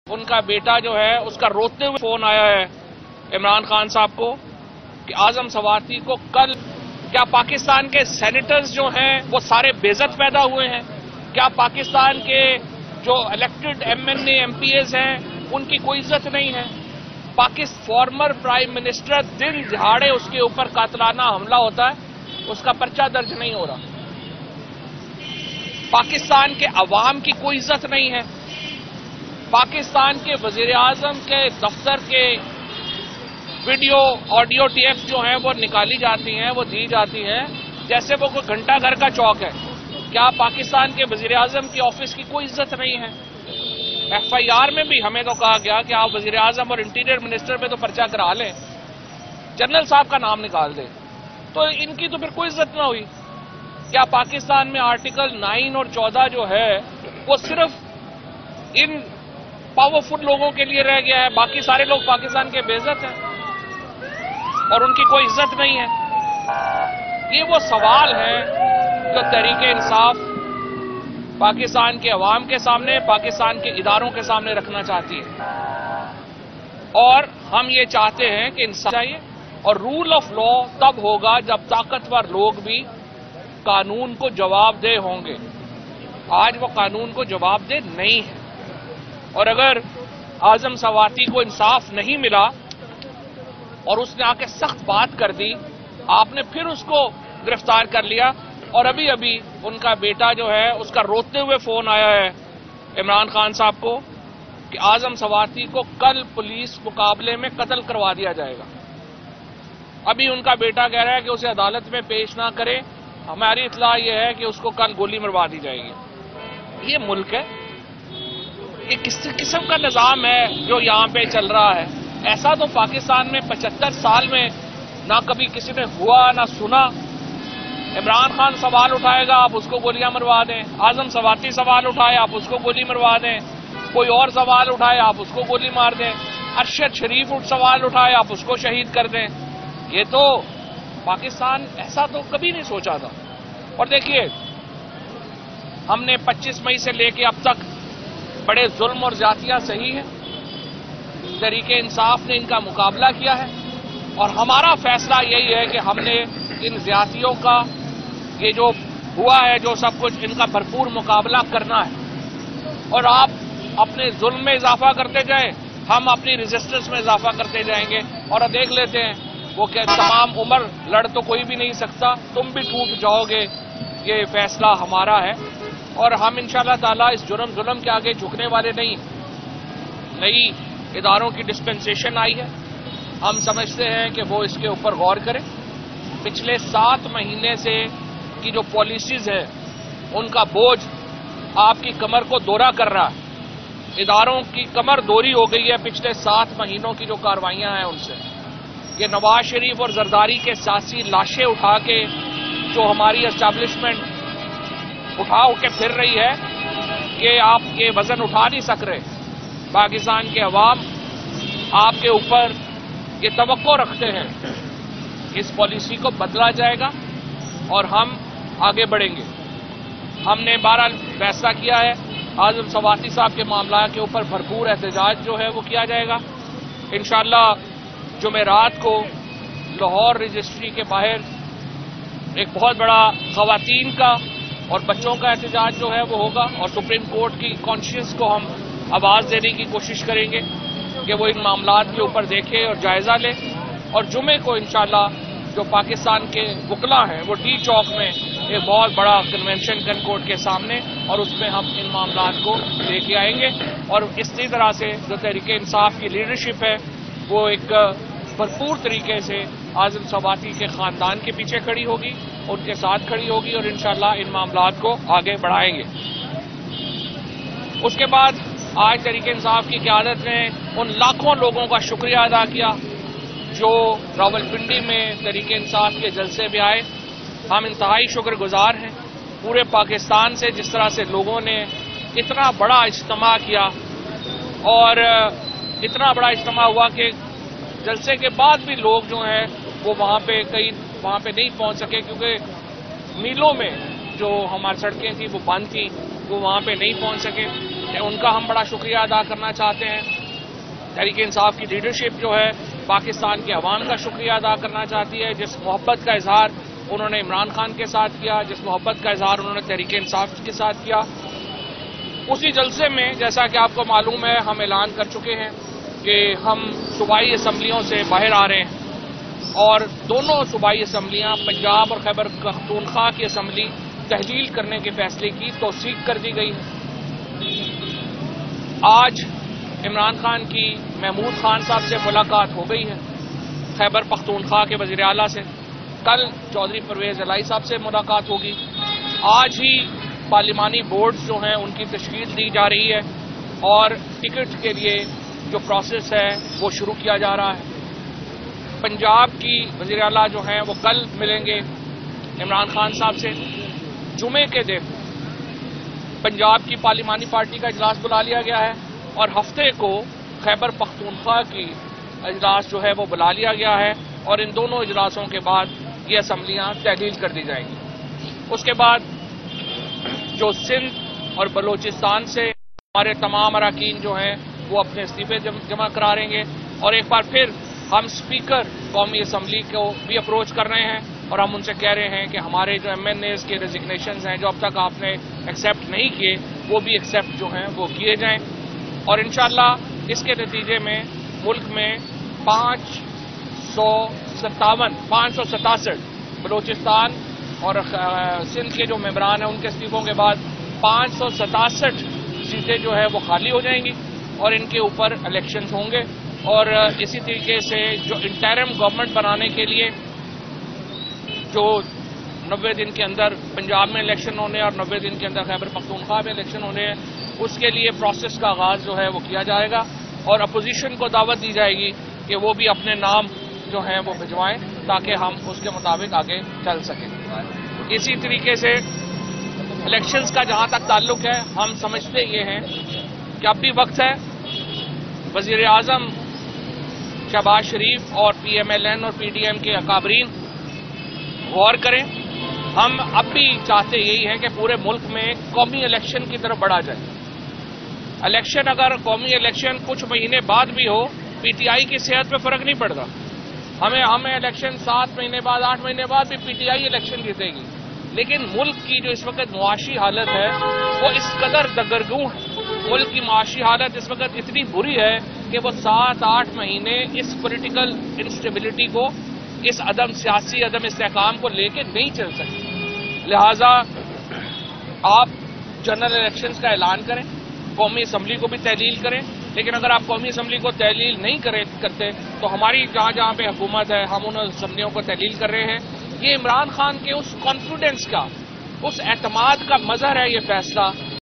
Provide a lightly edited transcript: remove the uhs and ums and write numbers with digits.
उनका बेटा जो है उसका रोते हुए फोन आया है इमरान खान साहब को कि आजम सवाती को कल क्या पाकिस्तान के सेनेटर्स जो हैं वो सारे बेइज्जत पैदा हुए हैं? क्या पाकिस्तान के जो इलेक्टेड एमएनए एमपीएस हैं उनकी कोई इज्जत नहीं है? फॉर्मर प्राइम मिनिस्टर दिन दिहाड़े उसके ऊपर कातलाना हमला होता है, उसका पर्चा दर्ज नहीं हो रहा। पाकिस्तान के अवाम की कोई इज्जत नहीं है। पाकिस्तान के वजीर आजम के दफ्तर के वीडियो ऑडियो टेप्स जो हैं वो निकाली जाती हैं, वो दी जाती हैं जैसे वो कोई घंटा घर का चौक है। क्या पाकिस्तान के वजीर आजम की ऑफिस की कोई इज्जत नहीं है? एफआईआर में भी हमें तो कहा गया कि आप वजीर आजम और इंटीरियर मिनिस्टर पे तो पर्चा करा लें, जनरल साहब का नाम निकाल दें, तो इनकी तो फिर कोई इज्जत ना हुई। क्या पाकिस्तान में आर्टिकल 9 और 14 जो है वो सिर्फ इन पावरफुल लोगों के लिए रह गया है, बाकी सारे लोग पाकिस्तान के बेइज्जत हैं और उनकी कोई इज्जत नहीं है? ये वो सवाल है जो तहरीके इंसाफ पाकिस्तान के अवाम के सामने, पाकिस्तान के इदारों के सामने रखना चाहती है। और हम ये चाहते हैं कि इंसाफ चाहिए और रूल ऑफ लॉ तब होगा जब ताकतवर लोग भी कानून को जवाबदेह होंगे। आज वो कानून को जवाबदेह नहीं है और अगर आजम सवाती को इंसाफ नहीं मिला और उसने आके सख्त बात कर दी, आपने फिर उसको गिरफ्तार कर लिया और अभी अभी उनका बेटा जो है उसका रोते हुए फोन आया है इमरान खान साहब को कि आजम सवाती को कल पुलिस मुकाबले में कत्ल करवा दिया जाएगा। अभी उनका बेटा कह रहा है कि उसे अदालत में पेश ना करे, हमारी इत्तला यह है कि उसको कल गोली मरवा दी जाएगी। ये मुल्क है, ये किस किस्म का निजाम है जो यहां पे चल रहा है? ऐसा तो पाकिस्तान में 75 साल में ना कभी किसी ने हुआ ना सुना। इमरान खान सवाल उठाएगा, आप उसको गोलियां मरवा दें। आजम सवाती सवाल उठाए, आप उसको गोली मरवा दें। कोई और सवाल उठाए, आप उसको गोली मार दें। अरशद शरीफ सवाल उठाए, आप उसको शहीद कर दें। ये तो पाकिस्तान ऐसा तो कभी नहीं सोचा था। और देखिए, हमने 25 मई से लेके अब तक बड़े जुल्म और ज्यादतियां सही है, तहरीके इंसाफ ने इनका मुकाबला किया है और हमारा फैसला यही है कि हमने इन ज्यादतियों का ये जो हुआ है, जो सब कुछ, इनका भरपूर मुकाबला करना है। और आप अपने जुल्म में इजाफा करते जाएं, हम अपनी रेजिस्टेंस में इजाफा करते जाएंगे। और अब देख लेते हैं, वो क्या तमाम उम्र लड़ तो कोई भी नहीं सकता, तुम भी टूट जाओगे, ये फैसला हमारा है। और हम इंशाअल्लाह ताला इस जुल्म के आगे झुकने वाले नहीं। नई इदारों की डिस्पेंसेशन आई है, हम समझते हैं कि वो इसके ऊपर गौर करें। पिछले 7 महीने से की जो पॉलिसीज है उनका बोझ आपकी कमर को दोहरा कर रहा है। इदारों की कमर दोहरी हो गई है पिछले 7 महीनों की जो कार्रवाइयां हैं उनसे। ये नवाज शरीफ और जरदारी के सियासी लाशें उठा के जो हमारी एस्टैब्लिशमेंट उठा के फिर रही है कि आप ये वजन उठा नहीं सक रहे। पाकिस्तान के अवाम आपके ऊपर ये तवक्को रखते हैं, इस पॉलिसी को बदला जाएगा और हम आगे बढ़ेंगे। हमने बहरहाल फैसला किया है आजम सवाती साहब के मामला के ऊपर भरपूर एहतजाज जो है वो किया जाएगा। इंशाअल्लाह जुमेरात को लाहौर रजिस्ट्री के बाहर एक बहुत बड़ा खवातीन का और बच्चों का एहतजाज जो है वो होगा और सुप्रीम कोर्ट की कॉन्शियस को हम आवाज देने की कोशिश करेंगे कि वो इन मामलात के ऊपर देखे और जायजा ले। और जुमे को इंशाअल्लाह जो पाकिस्तान के वकला हैं वो डी चौक में एक बहुत बड़ा कन्वेंशन कनकोर्ट के सामने, और उसमें हम इन मामलात को लेके आएंगे। और इसी तरह से जो तहरीके इंसाफ की लीडरशिप है वो एक भरपूर तरीके से आजम सवाती के खानदान के पीछे खड़ी होगी, उनके साथ खड़ी होगी और इंशाअल्लाह इन मामलात को आगे बढ़ाएंगे। उसके बाद आज तहरीके इंसाफ की क़यादत ने उन लाखों लोगों का शुक्रिया अदा किया जो रावलपिंडी में तहरीके इंसाफ के जलसे में आए। हम इंतहाई शुक्रगुजार हैं पूरे पाकिस्तान से, जिस तरह से लोगों ने इतना बड़ा इज्तिमा किया और इतना बड़ा इज्तिमा हुआ कि जलसे के बाद भी लोग जो हैं वो वहाँ पे नहीं पहुँच सके, क्योंकि मीलों में जो हमारी सड़कें थी वो बंद थी, वो वहाँ पे नहीं पहुँच सके। ان کا ہم بڑا شکریہ ادا کرنا چاہتے ہیں. تحریک انصاف کی لیڈرشپ جو ہے پاکستان کے عوام کا شکریہ ادا کرنا چاہتی ہے، جس محبت کا اظہار انہوں نے عمران خان کے ساتھ کیا، جس محبت کا اظہار انہوں نے تحریک انصاف کے ساتھ کیا. اسی جلسے میں جیسا کہ آپ کو معلوم ہے ہم اعلان کر چکے ہیں کہ ہم صوبائی اسمبلیوں سے باہر آ رہے ہیں اور دونوں صوبائی اسمبلیاں پنجاب اور خیبر پختونخوا کی اسمبلی تحلیل کرنے کے فیصلے کی توثیق کر دی گئی ہے. آج عمران خان کی محمود خان صاحب سے ملاقات ہو گئی ہے، خیبر پختونخوا کے وزیر اعلیٰ سے. کل چودھری پرویز الہی صاحب سے ملاقات ہوگی. آج ہی پارلیمانی بورڈز جو ہیں ان کی تشکیل دی جا رہی ہے اور ٹکٹ کے لیے جو پروسیس ہے وہ شروع کیا جا رہا ہے. پنجاب کی وزیر اعلیٰ جو ہیں وہ کل ملیں گے عمران خان صاحب سے. جمعے کے دن پنجاب کی پارلیمانی پارٹی کا اجلاس بلا لیا گیا ہے اور ہفتے کو خیبر پختونخوا کی اجلاس جو ہے وہ بلا لیا گیا ہے اور ان دونوں اجلاسوں کے بعد یہ اسمبلیاں تحلیل کر دی جائیں گی. اس کے بعد جو سندھ اور بلوچستان سے ہمارے تمام اراکین جو ہیں وہ اپنے استعفے جمع کرائیں گے اور ایک بار پھر ہم اسپیکر قومی اسمبلی کو بھی اپروچ کر رہے ہیں اور ہم ان سے کہہ رہے ہیں کہ ہمارے جو ایم این ایز کے ریزگنیشنز ہیں جو اب تک آپ نے ایکسیپٹ نہیں کیے وہ بھی ایکسیپٹ جو ہیں وہ کیے جائیں اور انشاءاللہ اس کے نتیجے میں ملک میں 567 بلوچستان اور سندھ کے جو ممبران ہیں ان کے استعفوں کے بعد 567 سیٹیں جو ہے وہ خالی ہو جائیں گی اور ان کے اوپر الیکشنز ہوں گے. اور اسی طریقے سے جو انٹرم گورنمنٹ بنانے کے لیے جو 90 دن کے اندر پنجاب میں الیکشن ہونے اور 90 دن کے اندر خیبر پختونخوا میں الیکشن ہونے ہیں اس کے لیے پروسیس کا آغاز جو ہے وہ کیا جائے گا اور اپوزیشن کو دعوت دی جائے گی کہ وہ بھی اپنے نام جو ہیں وہ بھجوائیں تاکہ ہم اس کے مطابق آگے چل سکیں. اسی طریقے سے الیکشنز کا جہاں تک تعلق ہے ہم سمجھتے یہ ہیں کہ اب بھی وقت ہے. وزیر اعظم شہباز شریف اور پی ایم ایل این اور پی ڈی ایم کے اکابرین غور کریں. ہم اب بھی چاہتے یہی ہیں کہ پورے ملک میں قومی الیکشن کی طرف بڑھا جائے. الیکشن اگر قومی الیکشن کچھ مہینے بعد بھی ہو پی ٹی آئی کی صحت پہ فرق نہیں پڑتا. ہمیں الیکشن 7 مہینے بعد 8 مہینے بعد بھی پی ٹی آئی الیکشن جیتے گی لیکن ملک کی جو اس وقت معاشی حالت ہے وہ اس قدر دگرگوں ہے. ملک کی معاشی حالت اس وقت اتنی بری ہے کہ وہ 7-8 مہینے اس پولیٹیکل انسٹیبلٹی کو اس سیاسی عدم استحکام کو لے کے نہیں چل سکتی. لہذا آپ جنرل الیکشنز کا اعلان کریں، قومی اسمبلی کو بھی تحلیل کریں لیکن اگر آپ قومی اسمبلی کو تحلیل نہیں کرتے تو ہماری جہاں جہاں پہ حکومت ہے ہم ان اسمبلیوں کو تحلیل کر رہے ہیں. یہ عمران خان کے اس کانفیڈنس کا اس اعتماد کا مظہر ہے یہ فیصلہ